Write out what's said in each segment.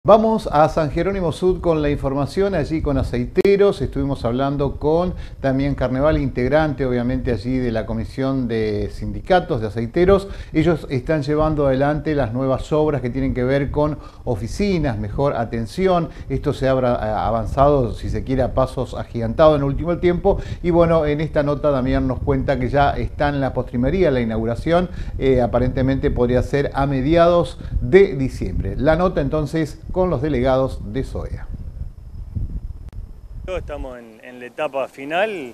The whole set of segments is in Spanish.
Vamos a San Jerónimo Sud con la información, allí con aceiteros. Estuvimos hablando con Damián Carneval, integrante obviamente allí de la Comisión de Sindicatos de Aceiteros. Ellos están llevando adelante las nuevas obras que tienen que ver con oficinas, mejor atención. Esto se ha avanzado, si se quiere, a pasos agigantados en el último tiempo. Y bueno, en esta nota Damián nos cuenta que ya está en la postrimería la inauguración. Aparentemente podría ser a mediados de diciembre. La nota entonces con los delegados de SOEA. Estamos en la etapa final,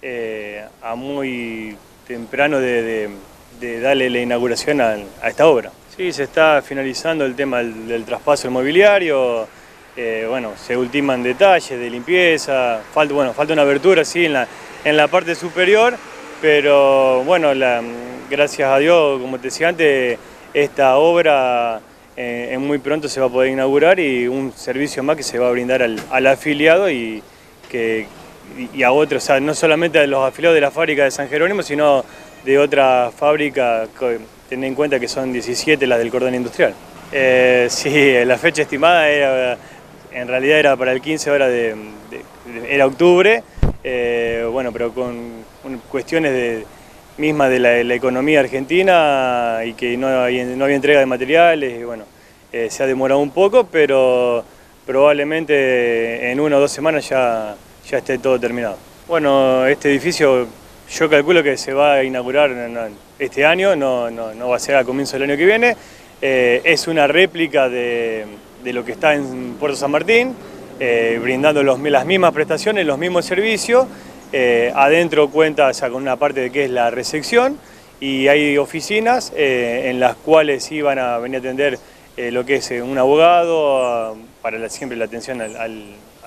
a muy temprano de darle la inauguración a esta obra. Sí, se está finalizando el tema del traspaso inmobiliario, bueno, se ultiman detalles de limpieza, falta una abertura sí, en la parte superior, pero bueno, gracias a Dios, como te decía antes, esta obra en muy pronto se va a poder inaugurar y un servicio más que se va a brindar al afiliado y a otros, o sea, no solamente a los afiliados de la fábrica de San Jerónimo, sino de otra fábrica, ten en cuenta que son 17 las del cordón industrial. Sí, la fecha estimada en realidad era para el 15 horas era octubre, bueno, pero con cuestiones misma de la economía argentina y que no había entrega de materiales y bueno, se ha demorado un poco, pero probablemente en 1 o 2 semanas ya esté todo terminado. Bueno, este edificio yo calculo que se va a inaugurar este año, no va a ser a comienzo del año que viene. Es una réplica de lo que está en Puerto San Martín, brindando las mismas prestaciones, los mismos servicios. Adentro cuenta con una parte de que es la recepción y hay oficinas en las cuales sí van a venir a atender lo que es un abogado para siempre la atención al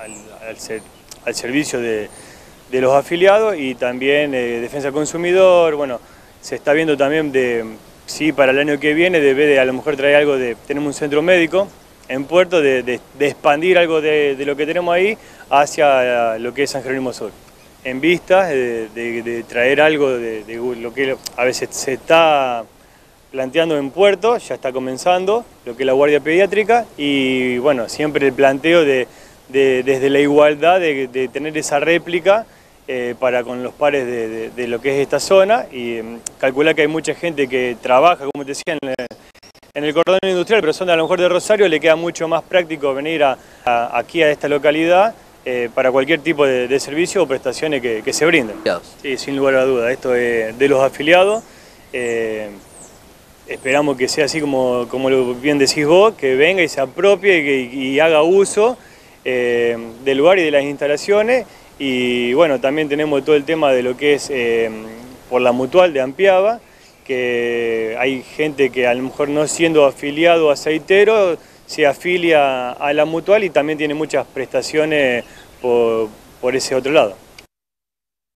servicio de los afiliados y también defensa del consumidor. Bueno, se está viendo también sí, para el año que viene debe de a lo mejor traer algo tenemos un centro médico en Puerto, de expandir algo de lo que tenemos ahí hacia lo que es San Jerónimo Sur. En vistas de traer algo de lo que a veces se está planteando en Puerto, ya está comenzando, lo que es la guardia pediátrica y bueno, siempre el planteo desde la igualdad de tener esa réplica para con los pares de lo que es esta zona y calcular que hay mucha gente que trabaja, como te decía, en el cordón industrial, pero son a lo mejor de Rosario, le queda mucho más práctico venir aquí a esta localidad para cualquier tipo de servicio o prestaciones que se brinden. Sí, sin lugar a duda, esto es de los afiliados. Esperamos que sea así como lo bien decís vos, que venga y se apropie y haga uso del lugar y de las instalaciones. Y bueno, también tenemos todo el tema de lo que es por la mutual de Ampiaba, que hay gente que a lo mejor no siendo afiliado aceitero, se afilia a la mutual y también tiene muchas prestaciones por ese otro lado.